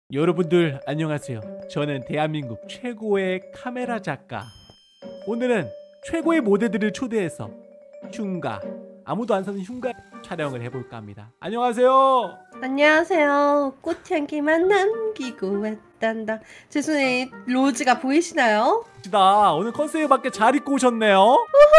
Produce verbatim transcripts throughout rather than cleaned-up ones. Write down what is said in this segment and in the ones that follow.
여러분들 안녕하세요. 저는 대한민국 최고의 카메라 작가. 오늘은 최고의 모델들을 초대해서 흉가, 아무도 안 사는 흉가 촬영을 해볼까 합니다. 안녕하세요. 안녕하세요. 꽃향기만 남기고 왔단다. 제 손에 로즈가 보이시나요? 나 오늘 컨셉에 맞게 잘 입고 오셨네요.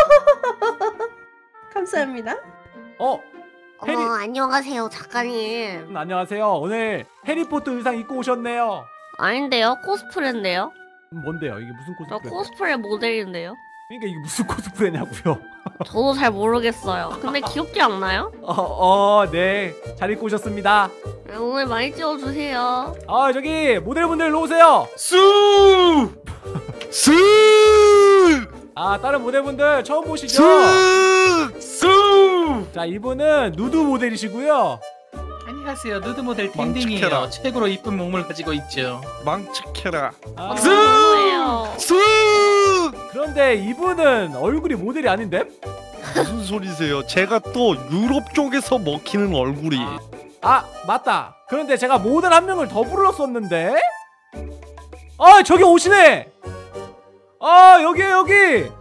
감사합니다. 어? 어머, 해리... 안녕하세요 작가님. 음, 안녕하세요. 오늘 해리포터 의상 입고 오셨네요. 아닌데요? 코스프레인데요? 음, 뭔데요? 이게 무슨 저 코스프레? 코스프레 모델인데요? 그러니까 이게 무슨 코스프레냐고요? 저도 잘 모르겠어요. 근데 귀엽지 않나요? 어, 어, 네. 잘 입고 오셨습니다. 네, 오늘 많이 찍어주세요. 아, 저기 모델분들 일로 오세요. 수! 수! 아, 다른 모델분들 처음 보시죠? 수! 수! 자, 이분은 누드 모델이시고요. 안녕하세요. 누드 모델 망치켜라. 땡땡이에요. 최고로 이쁜 몸을 가지고 있죠. 망치켜라. 아, 수! 뭐예요? 수! 그런데 이분은 얼굴이 모델이 아닌데? 무슨 소리세요? 제가 또 유럽 쪽에서 먹히는 얼굴이. 아, 아, 맞다. 그런데 제가 모델 한 명을 더 불렀었는데? 아, 저기 오시네. 아, 여기 여기.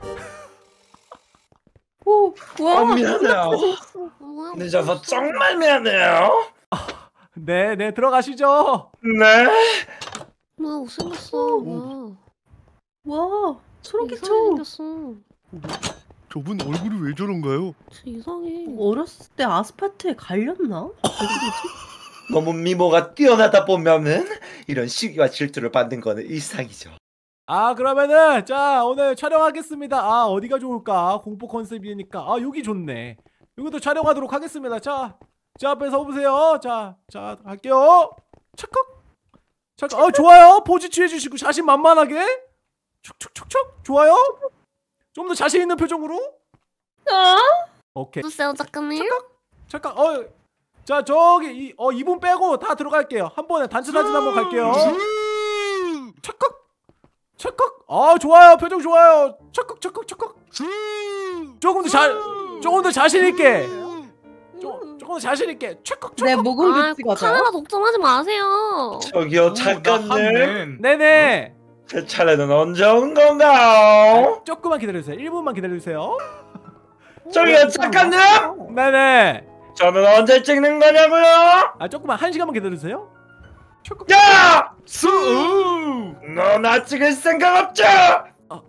오, 와. 어, 미안해요. 뭐야? 늦어서 정말 미안해요. 네, 네, 들어가시죠. 네. 뭐야 못생겼어. 뭐야? 와, 소름 이상하게 끼쳐. 생겼어. 저분 얼굴이 왜 저런가요? 진짜 이상해. 어렸을 때 아스팔트에 갈렸나? 너무 미모가 뛰어나다 보면은 이런 시기와 질투를 받는 거는 일상이죠. 아, 그러면은 자, 오늘 촬영하겠습니다. 아, 어디가 좋을까? 공포 컨셉이니까. 아, 여기 좋네. 여기도 촬영하도록 하겠습니다. 자, 제 앞에 서보세요. 자, 자, 갈게요. 착각. 잠깐. 아, 좋아요. 포즈 취해주시고 자신 만만하게. 촉촉촉촉. 좋아요. 좀 더 자신 있는 표정으로. 아? 오케이. 누구세요 작가님? 잠깐. 어, 자, 저기 이, 어, 이분 빼고 다 들어갈게요. 한 번에 단체 사진 한번 갈게요. 착각. 착각. 아, 좋아요. 표정 좋아요. 착각, 착각, 착각. 조금 더 잘, 조금 더 자신 있게. 조, 조금 더 자신 있게. 착각, 착각. 내 모공도 아, 찍어줘요. 카메라 독점하지 마세요. 저기요 작가님, 네네. 제 차례는 언제 오는 건가요? 조금만 기다려주세요. 일 분만 기다려주세요. 저기요 작가님, 네네. 저는 언제 찍는 거냐고요? 아, 조금만 한 시간만 기다려주세요. 착각. 야! 수! 너 나 찍을 생각 없죠? 아,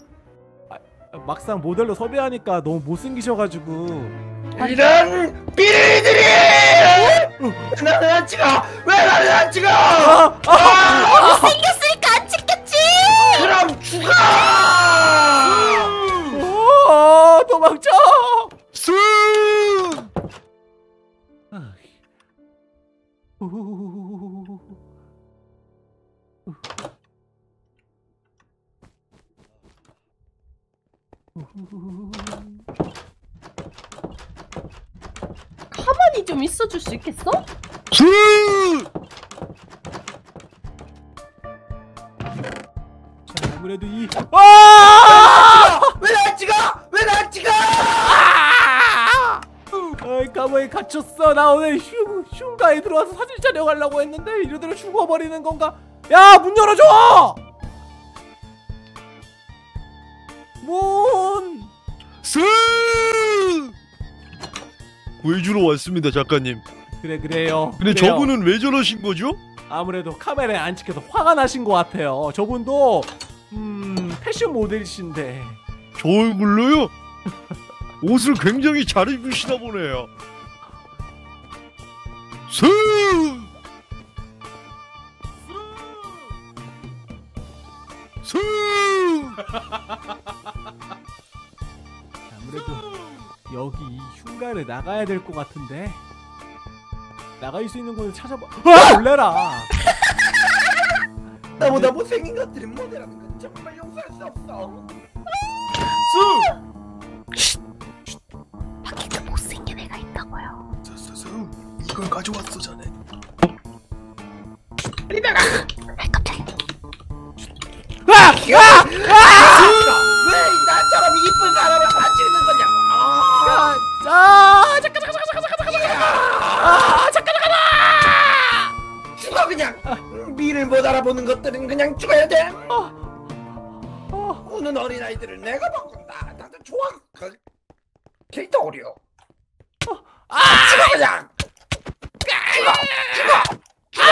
막상 모델로 섭외하니까 너무 못생기셔가지고. 이런 삐리들이! 왜 나는 안 찍어? 왜 나는 안 찍어? 아, 아, 생겼으니까 안 찍겠지. 그럼 죽어! 어, 도망쳐. 수! 가만히 좀 있어줄 수 있겠어? 수! 자, 아무래도 이. 아! 왜 나 찍어? 왜 나 찍어? 아이, 감옥에 갇혔어. 나 오늘 휴, 흉가에 들어와서 사진 촬영하려고 했는데 이러다가 죽어버리는 건가? 야, 문 열어줘! 문! 수! 구해주러 왔습니다, 작가님. 그래, 그래요. 근데 그래요. 저분은 왜 저러신 거죠? 아무래도 카메라에 안 찍혀서 화가 나신 것 같아요. 저분도 음... 패션 모델이신데. 저 얼굴로요? 옷을 굉장히 잘 입으시나 보네요. 수! 수! 아무래도 여기 이 흉가를 나가야 될 것 같은데. 나갈 수 있는 곳을 찾아봐. 아, 놀래라. 나보다 못생긴 것들이 모델하는 건 정말 용서할 수 없어. 수! 밖에 그 못생긴 애가 있다고요. 수! 이걸 가져왔어, 자네. 아 깜짝이야. 아! 아! 왜 나처럼 이쁜 사람을 안 찍는 거냐고. 아, 자, 잠깐 잠깐 잠깐 잠깐 잠깐 잠깐. 아, 잠깐 잠깐. 죽어 그냥. 그냥 미를 못 알아보는 것들은 그냥 죽어야 돼. 어. 우는 어린아이들을 내가 바꾼다. 나도 좋아. 그 캐릭터 어려. 아! 죽어 그냥. 죽어 죽어 죽어.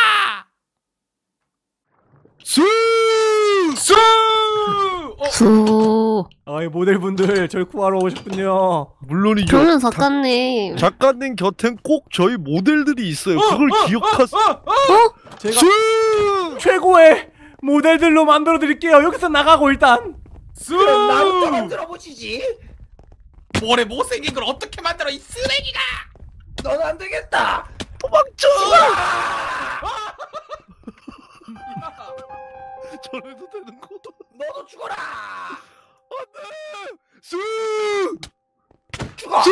수! 수! 어, 수. 아이 모델분들 절 구하러 오셨군요. 물론이죠. 저는 작가님. 작가님 곁엔 꼭 저희 모델들이 있어요. 그걸 기억하세요. 제가 수! 최고의 모델들로 만들어 드릴게요. 여기서 나가고 일단. 그럼 나부터 만들어 보시지. 모래 못생긴 걸 어떻게 만들어 이 쓰레기가! 넌 안 되겠다. 도망쳐! 죽어! 저래도 되는 거? 너도 죽어라. 안돼! 수! 죽어. 수!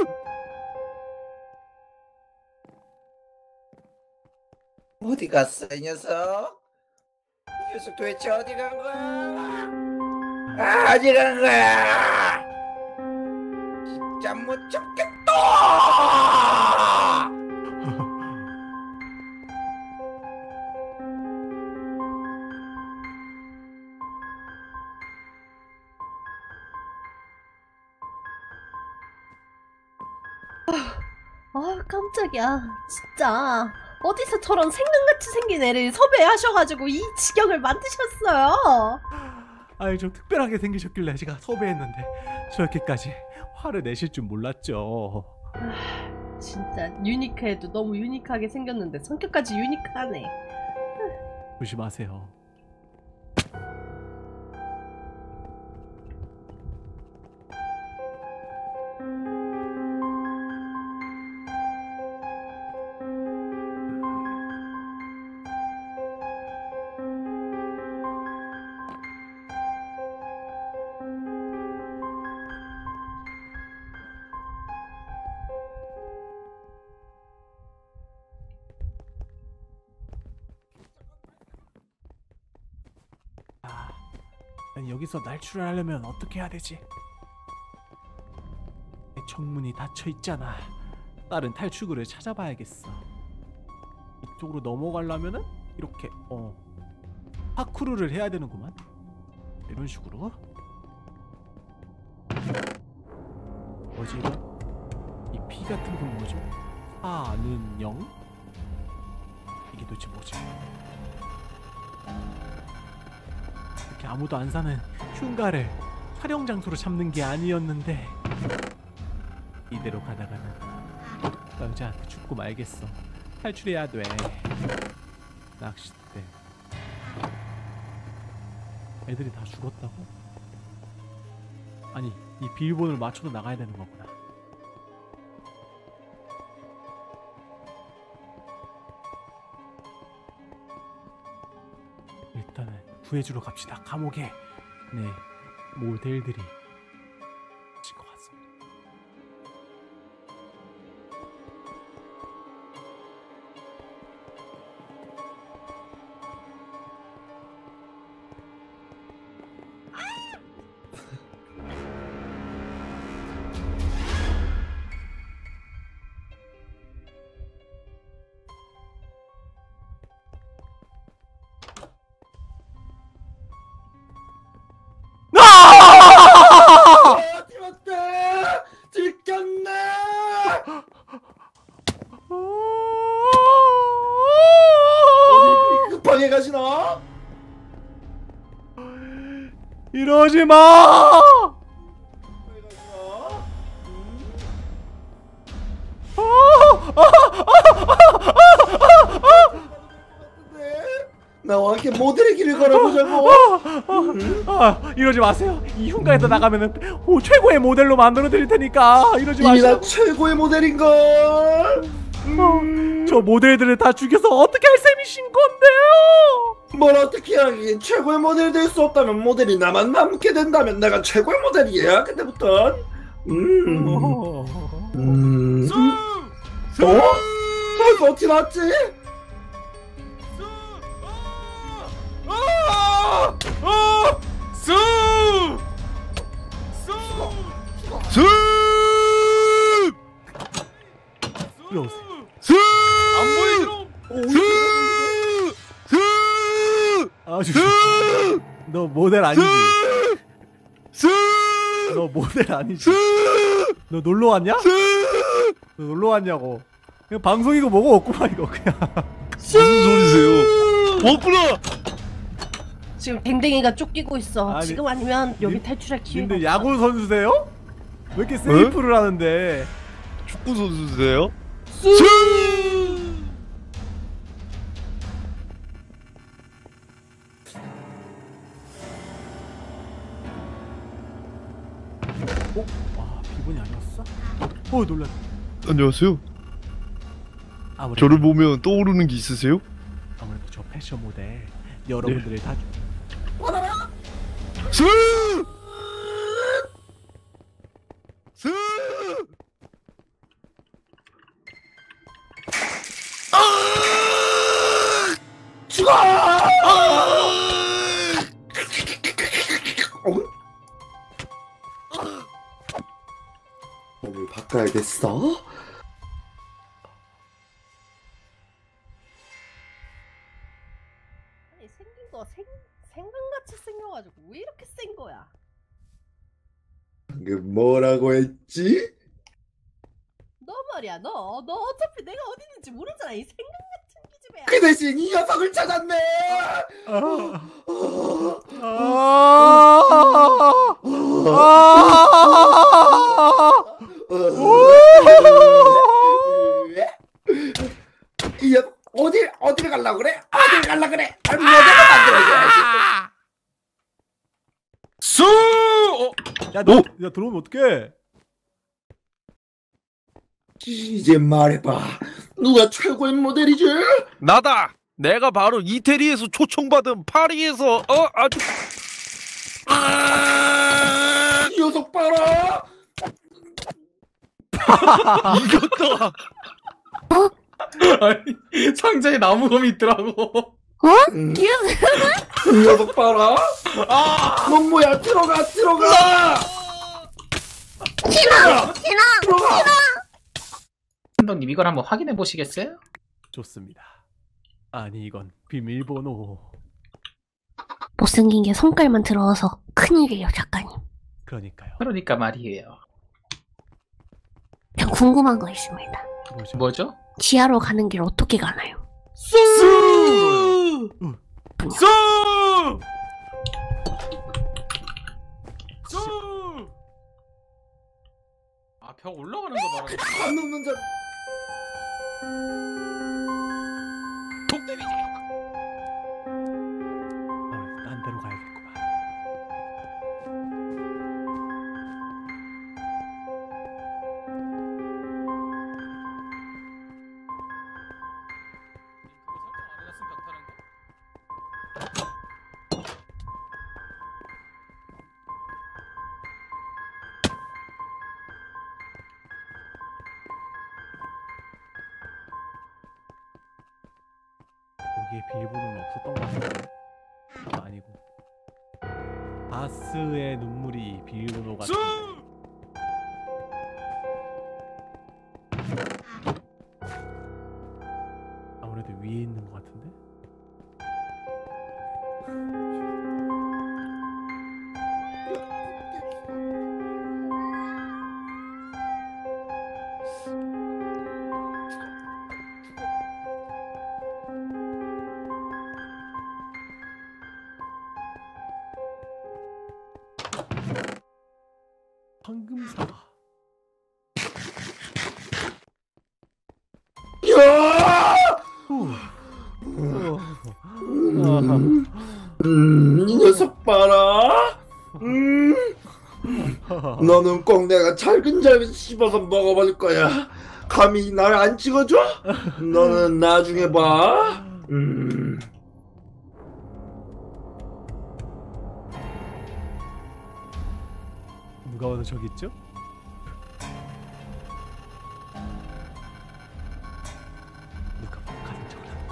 어디 갔어 이 녀석? 이 녀석 도대체 어디 간 거야? 아, 어디 간 거야? 진짜 못 참겠다. 아 깜짝이야. 진짜 어디서 저런 생강같이 생긴 애를 섭외하셔가지고 이 지경을 만드셨어요. 아이 좀 특별하게 생기셨길래 제가 섭외했는데 저렇게까지 화를 내실 줄 몰랐죠. 진짜 유니크해도 너무 유니크하게 생겼는데 성격까지 유니크하네. 조심하세요. 아, 난 여기서 날출을 하려면 어떻게 해야 되지? 내 정문이 닫혀 있잖아. 다른 탈출구를 찾아봐야겠어. 이쪽으로 넘어가려면은 이렇게 어 파쿠르를 해야 되는구만. 이런 식으로. 뭐지 이거? 이 피 같은 건 뭐죠? 하는 영? 이게 도대체 뭐지? 이렇게 아무도 안 사는 흉가를 촬영 장소로 잡는 게 아니었는데 이대로 가다가는 여자한테 죽고 말겠어. 탈출해야 돼. 낚싯대. 애들이 다 죽었다고? 아니 이 비밀번호를 맞춰서 나가야 되는 거구나. 일단은 구해주러 갑시다. 감옥에 네 모델들이 질 것 같습니다. 아, 들었다. 들켰네. 어디 그리 급하게 가시나? 이러지 마! 급하게 가시나? 나와 함께 모델의 길을 걸어보자고. 아, 이러지 마세요. 이 흉가에서 나가면은 오, 최고의 모델로 만들어 드릴 테니까 이러지 이미 나 마세요. 최고의 모델인걸. 어, 저 모델들을 다 죽여서 어떻게 할 셈이신 건데요? 뭘 어떻게 하긴. 최고의 모델이 될 수 없다면 모델이 나만 남게 된다면 내가 최고의 모델이야 그때부터. 음. 어. 음. 수! 수! 어? 벌써 어떻게 났지? 아! 아! 수! 수! 수! 이러세요. 수! 안 보이죠? 오, 수! 나와주세요. 너 모델 아니지? 너 모델 아니지? 너 놀러 왔냐? 너 놀러 왔냐고. 그냥 방송이고 뭐고 없구만 이거 그냥. 무슨 소리세요? 왔구나. 지금 댕댕이가 쫓기고 있어. 아니, 지금 아니면 여기 님- 탈출할 기회가 근데 없어. 야구 선수세요? 왜 이렇게 세이프를 하는데? 축구 선수세요? 어? 아 비번이 아니었어? 어 놀랐. 안녕하세요. 아무래도 저를 보면 떠오르는 게 있으세요? 아무래도 저 패션 모델 여러분들을 다 스! 스! 죽어! 어? 몸을 바꿔야겠어. 아니, 생긴 거 생, 생강같이 생겨가지고 왜 이렇게 센 거야? 그 뭐라고 했지? 너 말이야 너. 너 어차피 내가 어디 있는지 모르잖아. 이 생강같은 기집애야. 그 대신 이 녀석을 찾았네. 이 녀석 어디 어디를 갈라 그래? 어디를 갈라 그래? 모델을 만들어줘야지. 수! 어? 야너 야 들어오면 어떡해? 이제 말해봐. 누가 최고의 모델이지? 나다. 내가 바로 이태리에서 초청받은 파리에서 어 아주 이 녀석 봐라. 이겼다. 아니 상자에 나무검이 있더라고. 음. 이 녀석 봐라. 아! 넌 뭐야? 들어가 들어가. 싫어! 싫어! 들어가. 감독님 이걸 한번 확인해 보시겠어요? 좋습니다. 아니 이건 비밀번호. 못생긴 게 성깔만 들어와서 큰일이에요, 작가님. 그러니까요. 그러니까 말이에요. 전 궁금한 거 있습니다. 뭐죠? 뭐죠? 지하로 가는 길 어떻게 가나요? 수! 수! 수! 아, 벽 올라가는 거 봐라. 안 놓는 자. 독대비지. 아, 딴 데로 가야겠구만. 그거 설정 안 해놨으면 벽 타는 거. 여기에 비밀번호는 없었던 것 같은데. 아, 아니고. 바스의 눈물이 비밀번호 같은. 수! 아무래도 위에 있는 것 같은데. 황금사. 야! 후. 어. 음, 이 녀석 봐라. 음, 너는 꼭 내가 잘근잘근 씹어서 먹어버릴 거야. 감히 날 안 찍어줘? 너는 나중에 봐. 음. 누가 와서 저기 있죠? 누가 가는 척을 하는 거.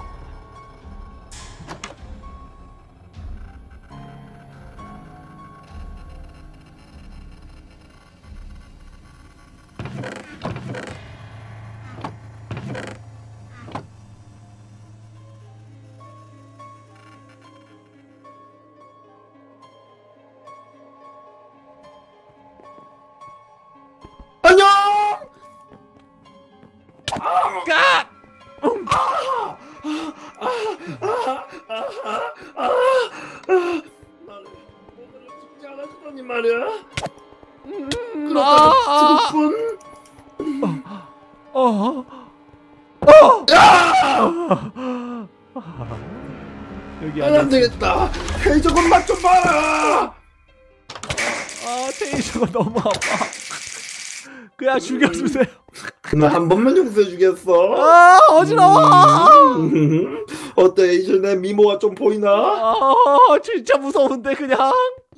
까! 나를 모델로 찍지 않아주더니 말이야. 아, 그렇다면 지금뿐. 어. 여기 안 안에 되겠다. 해적은 맛 좀 봐라. 아 테이저가 너무 아파. 그냥 죽여주세요. 나 한 번만 용서해주겠어. 아 어지러워. 음, 어때 이제 내 미모가 좀 보이나? 아 진짜 무서운데 그냥.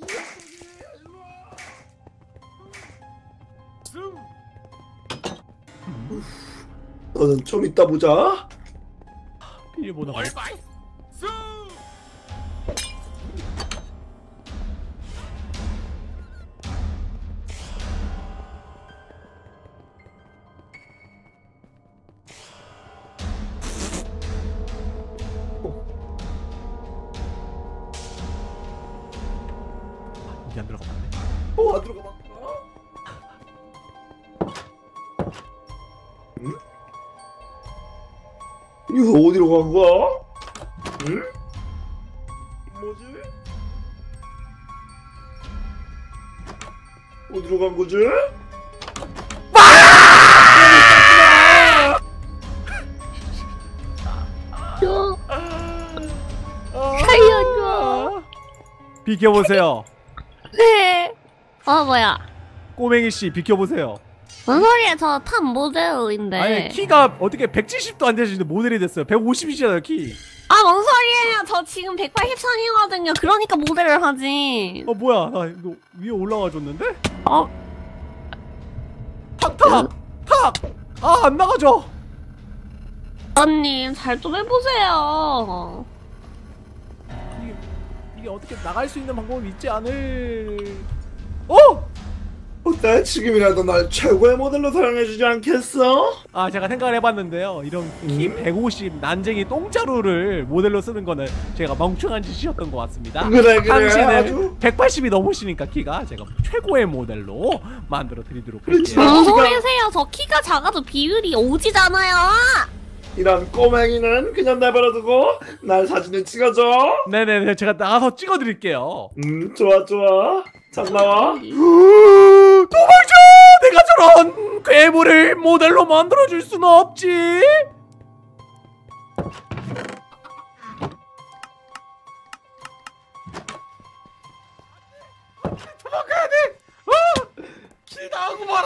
너는 좀 이따 보자. 비밀번호. 월바이 수 이게 안 들어가봤네. 어, 안 들어가 봐. 응? 이거 어디로 간 거야? 응? 뭐지? 어디로 간 거지? 줘. 아, 살려줘. 비켜보세요. 네. 어 뭐야? 꼬맹이 씨 비켜보세요. 뭔 소리야? 저 탑 모델인데. 아니 키가 어떻게 백칠십도 안 되시는데 모델이 됐어요. 백오십이잖아요 키. 아, 뭔 소리예요? 저 지금 백팔십삼이거든요. 그러니까 모델을 하지. 어 뭐야 나 이거 위에 올라와 줬는데? 어? 탁탁 탁. 아 안 나가죠. 언님, 잘 좀 해보세요. 이게, 이게 어떻게 나갈 수 있는 방법이 있지 않을? 어? 어때? 지금이라도 날 최고의 모델로 사용해주지 않겠어? 아 제가 생각을 해봤는데요. 이런 키 음? 백오십 난쟁이 똥자루를 모델로 쓰는 거는 제가 멍청한 짓이었던 것 같습니다. 그래 그래 당신은 아주 백팔십이 넘으시니까 키가 제가 최고의 모델로 만들어 드리도록 그렇지. 할게요. 뭔 키가- 소리세요? 저 키가 작아도 비율이 오지잖아요. 이런 꼬맹이는 그냥 내버려두고 날 사진을 찍어줘. 네네네 제가 나가서 찍어드릴게요. 음 좋아 좋아. 잘 나와. 도망쳐! 내가 저런 괴물을 모델로 만들어줄 수는 없지. 도망가야 돼. 어! 길 나오고 말아.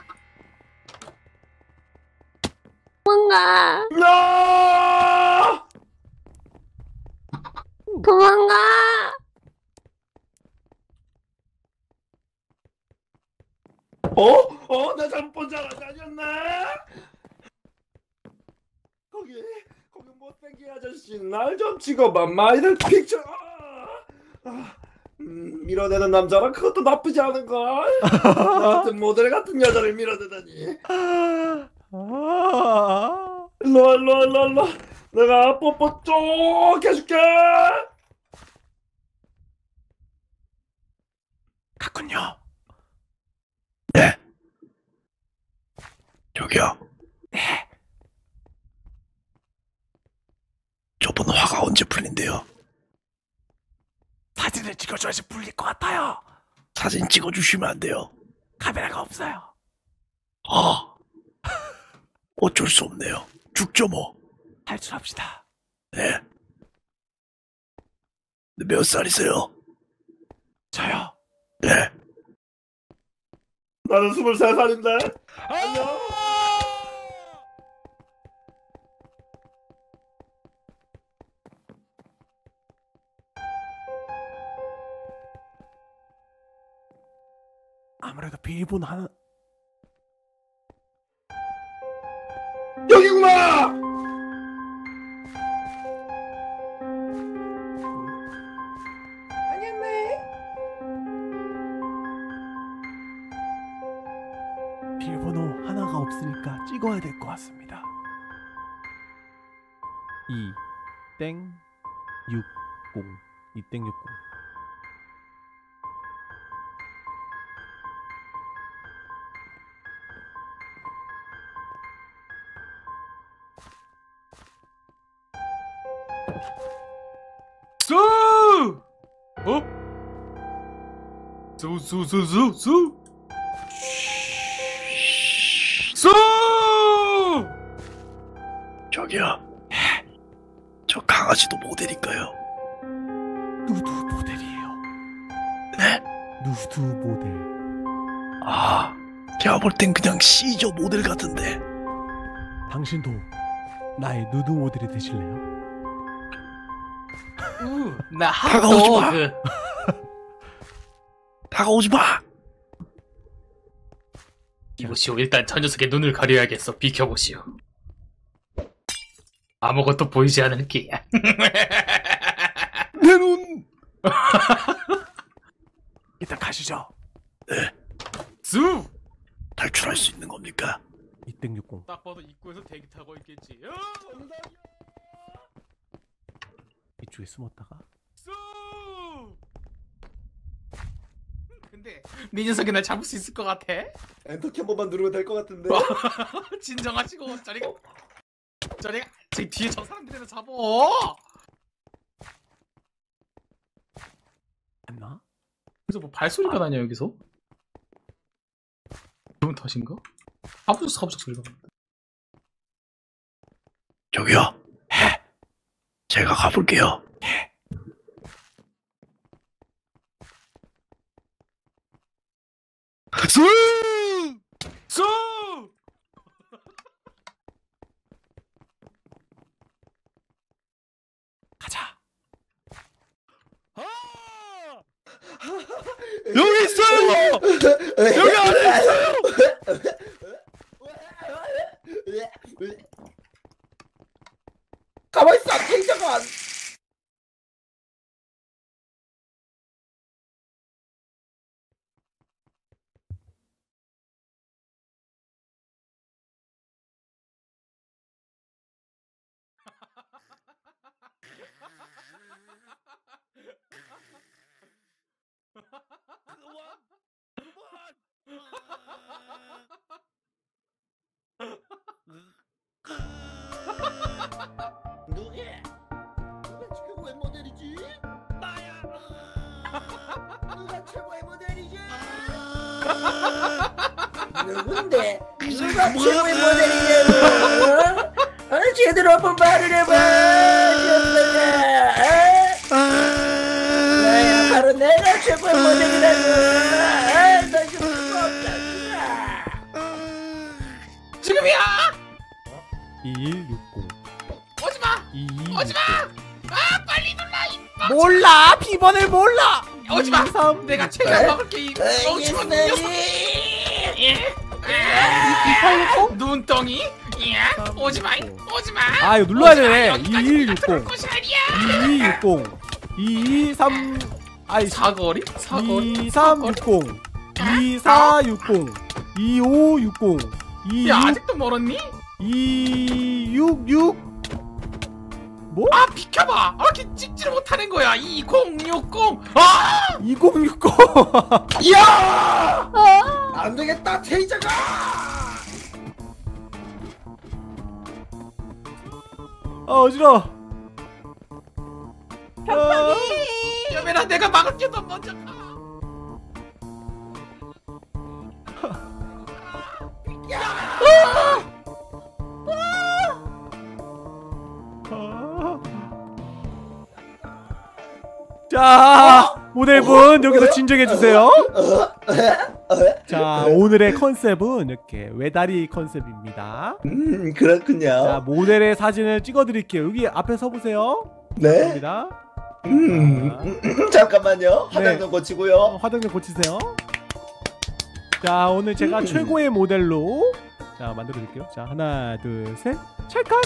도망가. 야! 도망가. 어? 어? 나 잘못 본 줄 알았지 아니었나? 거기 거기 못생긴 아저씨 날 좀 찍어봐. 마이들 픽처. 아, 아, 음, 밀어내는 남자라 그것도 나쁘지 않은걸. 나 같은 모델 같은 여자를 밀어내다니. 아, 일로와 일로와 일로와 일로와. 내가 뽀뽀 쪽 해줄게. 갔군요. 저기요. 네. 저분 화가 언제 풀린대요? 사진을 찍어줘야지 풀릴 것 같아요. 사진 찍어주시면 안 돼요? 카메라가 없어요. 아, 어쩔 수 없네요. 죽죠 뭐. 탈출합시다. 네. 근데 몇 살이세요? 저요. 네. 나는 스물세 살인데. 안녕. 아무래도 비밀번호 하나. 여기구나. 비밀번호 하나가 없으니까 찍어야 될 것 같습니다. 이 땡 육공 이 땡 육공 수! 어? 수, 수, 수, 수, 수! 수! 저기요. 저 강아지도 모델일까요? 누드 모델이에요. 네? 누드 모델. 아, 제가 볼 땐 그냥 시저 모델 같은데. 당신도 나의 누드 모델이 되실래요? 우, 나 다가오지 마. 핫도그. 다가오지 마. 이보시오, 일단 저 녀석의 눈을 가려야겠어. 비켜보시오. 아무것도 보이지 않을게. 내 눈. 일단 가시죠. 수! 탈출할 수 있는 겁니까? 이땡육공. 딱 봐도 입구에서 대기 타고 있겠지. 어! 이쪽에 숨었다가. 수! 근데 네 녀석이 날 잡을 수 있을 것 같아? 엔터키 한 번만 누르면 될 것 같은데. 진정하시고 저리가 저리가 저기 뒤에 저 사람들이나 잡어. 안나? 그래서 뭐 발소리가 나냐 여기서? 그런 탓인가? 사부적 사부적 소리가 나. 저기요. 제가 가볼게요. 수! 수! 가자. 여기 있어요. 여기 안에 있어요. 가만 있어, 텐션가. 누구야? 누가 최고의 모델이지? 나야. 누가 최고의 모델이지? 누군데? 누가 최고의 모델이냐고? 아, 제대로 한번 말을 해봐. 나야, 바로 내가 최고의 모델이라고. 아, 나 좀 수가 없다. 지금이야! 이일육공. 오지마! 이이육공. 오지마! 아 빨리 눌러 임마! 몰라. 비번을 몰라. 오지마! 이삼. 내가 최대한 막을게 이 멍청한 녀석! 이팔육공. 눈덩이? 야, 오지마! 오지마! 아 이거 눌러야 되네. 여기까지 이일육공. 들어올 것이 아니야! 이이육공. 이이삼. 아이 사거리? 사거리? 이삼육공. 이사육공. 이오육공. 야 아직도 멀었니? 이육육. 뭐? 아 비켜봐! 아 이렇게 찍지를 못하는 거야! 이공육공! 아! 이공육공. 야! 아, 안 되겠다, 테이저가! 아 어지러워. 벽벽이. 여매나 내가 막을게 너 먼저 가! 자 모델분 여기서 진정해 주세요. 자 오늘의 컨셉은 이렇게 외다리 컨셉입니다. 음, 그렇군요. 자 모델의 사진을 찍어 드릴게요. 여기 앞에 서 보세요. 네. 갑니다. 음, 잠깐만요. 화장 네. 좀 고치고요. 어, 화장 좀 고치세요. 자 오늘 제가 음. 최고의 모델로 자 만들어 드릴게요. 자 하나 둘 셋 찰칵.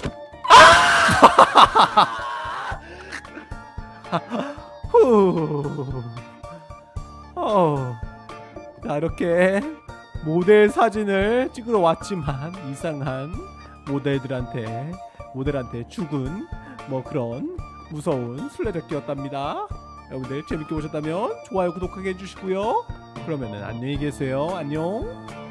후. 어. 자 이렇게 모델 사진을 찍으러 왔지만 이상한 모델들한테 모델한테 죽은 뭐 그런 무서운 술래잡기였답니다. 여러분들 재밌게 보셨다면 좋아요 구독하게 해주시고요. 그러면은 안녕히 계세요. 안녕.